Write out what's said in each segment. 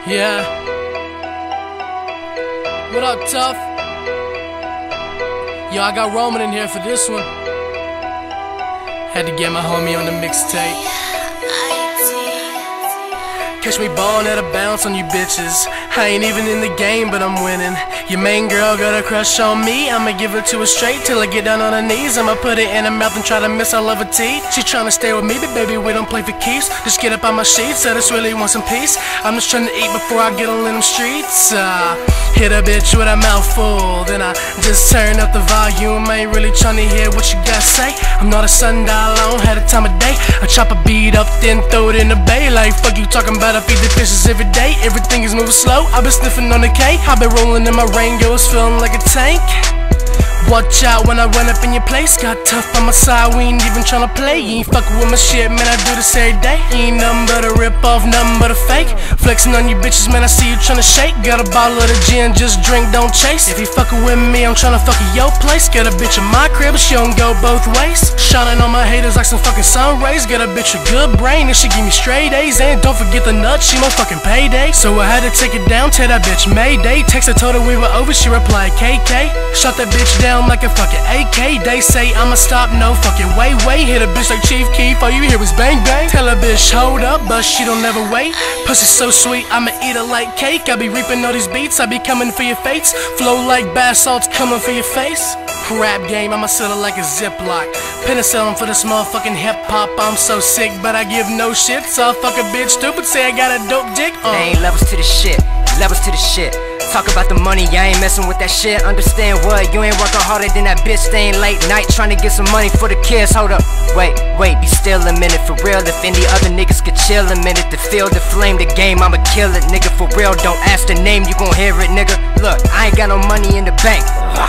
Yeah. What up, tough? Yo, I got Roman in here for this one. Had to get my homie on the mixtape. Catch me ballin' at a bounce on you bitches. I ain't even in the game, but I'm winning. Your main girl got a crush on me. I'ma give it to her straight till I get down on her knees. I'ma put it in her mouth and try to miss all of her teeth. She tryna stay with me, but baby, we don't play for keeps. Just get up on my sheets, I just really want some peace. I'm just tryna eat before I get all in them streets. Hit a bitch with a mouthful, then I just turn up the volume. I ain't really tryna hear what you gotta say. I'm not a sundial, I don't have the time of day. I chop a beat up, then throw it in the bay. Like fuck you talking about, I feed the fishes every day. Everything is moving slow, I've been sniffing on the K. I've been rolling in my Rango, it's feeling like a tank. Watch out when I run up in your place. Got tough on my side, we ain't even tryna play. You ain't fucking with my shit, man, I do this every day. Ain't nothing but a rip off, nothing but a fake. Flexing on you bitches, man, I see you tryna shake. Got a bottle of the gin, just drink, don't chase. If you fucking with me, I'm tryna fuck at your place. Got a bitch in my crib, but she don't go both ways. Shining on my haters like some fucking sun rays. Got a bitch with good brain, and she give me straight A's. And don't forget the nuts, she my fucking payday. So I had to take it down, tell that bitch Mayday. Text her, told her we were over, she replied KK. Shot that bitch down like a fucking AK. They say I'ma stop, no fucking way. Hit a bitch like Chief Keef, all you hear is bang bang. Tell a bitch hold up, but she don't never wait. Pussy so sweet, I'ma eat it like cake. I be reaping all these beats, I be coming for your fates. Flow like bath salts coming for your face. Rap game, I'ma sell it like a Ziploc. Penicillin for this motherfucking hip hop. I'm so sick, but I give no shit. So fuck a bitch stupid, say I got a dope dick. There ain't levels to the shit, levels to the shit. Talk about the money, I ain't messing with that shit. Understand what? You ain't working harder than that bitch staying late night trying to get some money for the kids. Hold up, wait, be still a minute. For real, if any other niggas could chill a minute to feel the flame, the game, I'ma kill it, nigga. For real, don't ask the name, you gon' hear it, nigga. Look, I ain't got no money in the bank.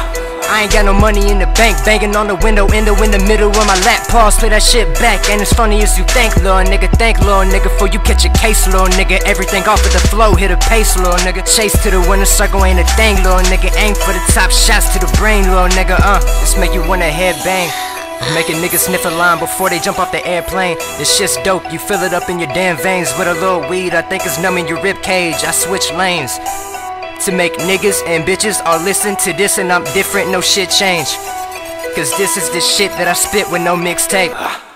I ain't got no money in the bank. Banging on the window in the middle of my lap. Pause, play that shit back. Ain't as funny as you think, little nigga. Thank little nigga for you catch a case, little nigga. Everything off of the flow, hit a pace, little nigga. Chase to the winner circle ain't a thing, little nigga. Aim for the top shots to the brain, little nigga. This make you wanna head bang. Making niggas sniff a line before they jump off the airplane. This shit's dope, you fill it up in your damn veins with a little weed. I think it's numbing your rib cage. I switch lanes to make niggas and bitches all listen to this, and I'm different, no shit change. Cause this is the shit that I spit with no mixtape.